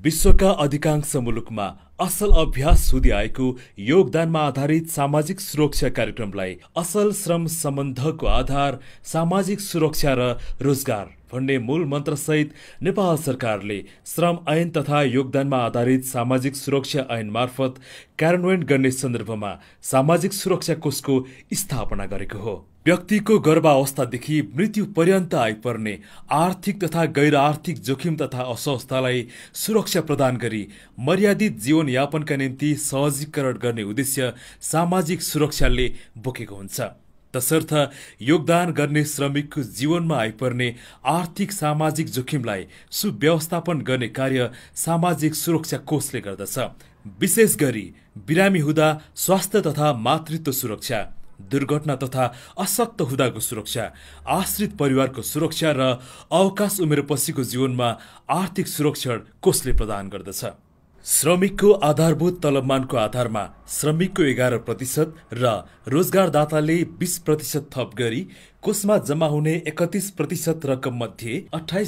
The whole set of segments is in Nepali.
विश्वका अधिकांश मुलुकमा असल अभ्यास हुँदै आएको योगदानमा आधारित सामाजिक सुरक्षा कार्यक्रमलाई असल श्रम सम्बन्धको आधार सामाजिक सुरक्षा र रोजगार भन्ने मूल मन्त्रसहित नेपाल सरकारले श्रम ऐन तथा योगदानमा आधारित सामाजिक सुरक्षा ऐन मार्फत कार्यान्वयन गर्ने सन्दर्भमा सामाजिक सुरक्षा कोषको स्थापना गरेको हो। व्यक्तिको गर्भावस्थादेखि मृत्यु पर्यन्त आइपर्ने आर्थिक तथा गैर आर्थिक जोखिम तथा अस्वस्थतालाई सुरक्षा प्रदान गरी मर्यादित जीवनयापनका निम्ति सहजीकरण गर्ने उद्देश्य सामाजिक सुरक्षाले बोकेको हुन्छ। तसर्थ योगदान गर्ने श्रमिकको जीवनमा आइपर्ने आर्थिक सामाजिक जोखिमलाई सुव्यवस्थापन गर्ने कार्य सामाजिक सुरक्षा कोषले गर्दछ। विशेष गरी बिरामी हुँदा स्वास्थ्य तथा मातृत्व सुरक्षा, दुर्घटना तथा अशक्त हुँदाको सुरक्षा, आश्रित परिवारको सुरक्षा र अवकाश उमेरपछिको जीवनमा आर्थिक सुरक्षा कोषले प्रदान गर्दछ। श्रमिकको आधारभूत तलबमानको आधारमा श्रमिकको 11% र रोजगारदाताले 20% थप गरी कोषमा जम्मा हुने 31% रकम मध्ये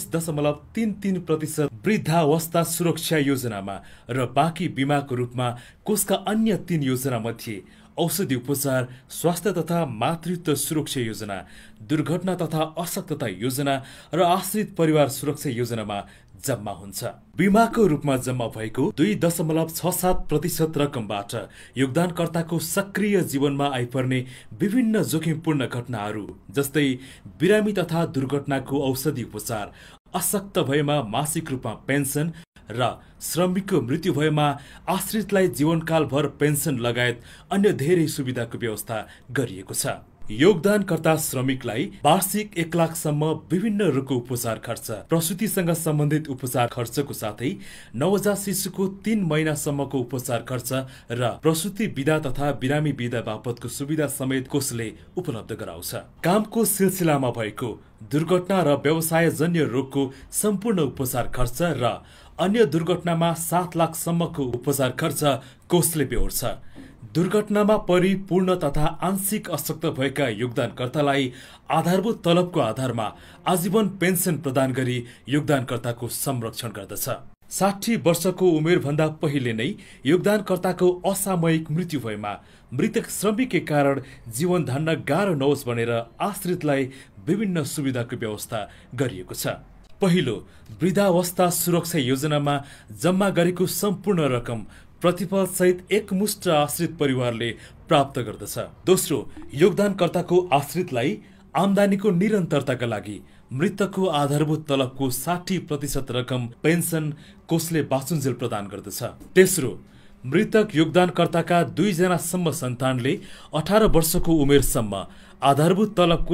28.33% वृद्धावस्था सुरक्षा योजनामा र बाँकी बिमाको रूपमा कोषका अन्य 3 योजना मध्ये औषधि उपचार, स्वास्थ्य तथा मातृत्व सुरक्षा योजना, दुर्घटना तथा अशक्तता योजना र आश्रित परिवार सुरक्षा योजनामा जम्मा हुन्छ। बिमाको रूपमा जम्मा भएको 2.67% रकमबाट योगदानकर्ताको सक्रिय जीवनमा आइपर्ने विभिन्न जोखिमपूर्ण घटनाहरू जस्तै बिरामी तथा दुर्घटनाको औषधि उपचार, अशक्त भएमा मासिक रूपमा पेन्सन र श्रमिकको मृत्यु भएमा आश्रितलाई जीवनकालभर पेन्सन लगायत अन्य धेरै सुविधाको व्यवस्था गरिएको छ। योगदानकर्ता श्रमिकलाई वार्षिक 1 लाखसम्म विभिन्न रोगको उपचार खर्च, प्रसुतिसँग सम्बन्धित उपचार खर्चको साथै नवजात शिशुको 3 महिनासम्मको उपचार खर्च र प्रसुति बिदा तथा बिरामी बिदा बापतको सुविधा समेत कोषले उपलब्ध गराउँछ। कामको सिलसिलामा भएको दुर्घटना र व्यवसायजन्य रोगको सम्पूर्ण उपचार खर्च र अन्य दुर्घटनामा 7 लाखसम्मको उपचार खर्च कोषले बेहोर्छ। दुर्घटनामा परि पूर्ण तथा आंशिक अशक्त भएका योगदानकर्तालाई आधारभूत तलबको आधारमा आजीवन पेन्सन प्रदान गरी योगदानकर्ताको संरक्षण गर्दछ। 60 वर्षको उमेरभन्दा पहिले नै योगदानकर्ताको असामयिक मृत्यु भएमा मृतक श्रमिककै कारण जीवन धान्न गाह्रो नहोस् भनेर आश्रितलाई विभिन्न सुविधाको व्यवस्था गरिएको छ। पहिलो, वृद्धावस्था सुरक्षा योजनामा जम्मा गरेको सम्पूर्ण रकम प्रतिफल सहित एकमुष्ट आश्रित परिवारले प्राप्त गर्दछ। दोस्रो, योगदानकर्ताको आश्रितलाई आम्दानीको निरन्तरताका लागि मृतकको आधारभूत तलबको 60% रकम पेन्सन कोषले बाँचुन्जेल प्रदान गर्दछ। तेस्रो, मृतक योगदानकर्ताका 2 जनासम्म सन्तानले 18 वर्षको उमेरसम्म आधारभूत तलबको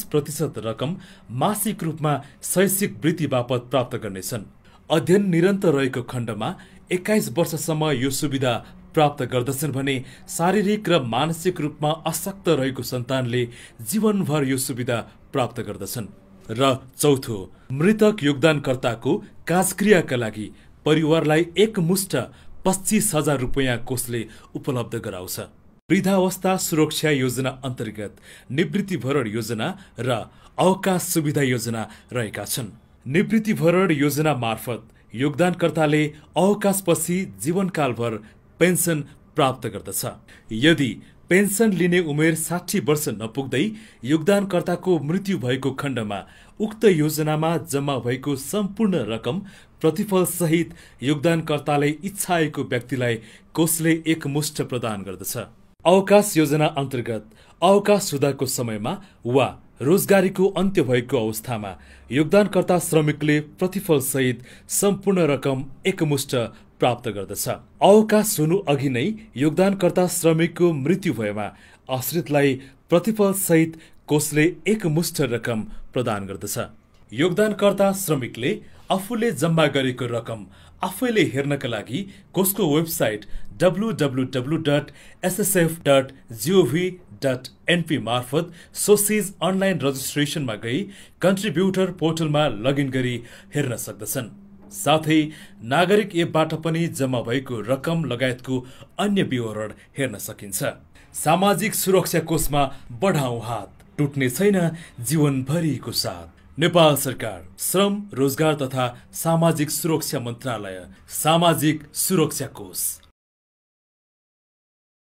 40% रकम मासिक रूपमा शैक्षिक वृत्ति बापत प्राप्त गर्नेछन्। अध्ययन निरन्तर रहेको खण्डमा 21 वर्षसम्म यो सुविधा प्राप्त गर्दछन् भने शारीरिक र मानसिक रूपमा अशक्त रहेको सन्तानले जीवनभर यो सुविधा प्राप्त गर्दछन्। र चौथो, मृतक योगदानकर्ताको काजक्रियाका लागि परिवारलाई एकमुष्ट 25,000 रुपियाँ कोषले उपलब्ध गराउँछ। वृद्धावस्था सुरक्षा योजना अन्तर्गत निवृत्ति भरण योजना र अवकाश सुविधा योजना रहेका छन्। निवृत्ति भरण योजना मार्फत योगदानकर्ताले अवकाशपछि जीवनकालभर पेन्सन प्राप्त गर्दछ। यदि पेन्सन लिने उमेर 60 वर्ष नपुग्दै योगदानकर्ताको मृत्यु भएको खण्डमा उक्त योजनामा जम्मा भएको सम्पूर्ण रकम प्रतिफल सहित योगदानकर्ताले इच्छाएको व्यक्तिलाई कोषले एकमुष्ट प्रदान गर्दछ। अवकाश योजना अन्तर्गत अवकाश हुँदाको समयमा वा रोजगारीको अन्त्य भएको अवस्थामा योगदानकर्ता श्रमिकले प्रतिफल सहित सम्पूर्ण रकम एकमुष्ट प्राप्त गर्दछ। अवकाश हुनु अघि नै योगदानकर्ता श्रमिकको मृत्यु भएमा आश्रितलाई प्रतिफल सहित कोषले एकमुष्ट रकम प्रदान गर्दछ। योगदानकर्ता श्रमिकले आफूले जम्मा गरेको रकम आफैले हेर्नका लागि कोषको वेबसाइट www.ssf.gov.np मार्फत सोसिज अनलाइन रजिस्ट्रेसनमा गई कन्ट्रिब्युटर पोर्टलमा लगइन गरी हेर्न सक्दछन्। साथै नागरिक एपबाट पनि जम्मा भएको रकम लगायतको अन्य विवरण हेर्न सकिन्छ। सामाजिक सुरक्षा कोषमा बढाउँ हात, टुट्ने छैन जीवनभरिको साथ। नेपाल सरकार, श्रम, रोजगार तथा सामाजिक सुरक्षा मन्त्रालय, सामाजिक सुरक्षा कोष।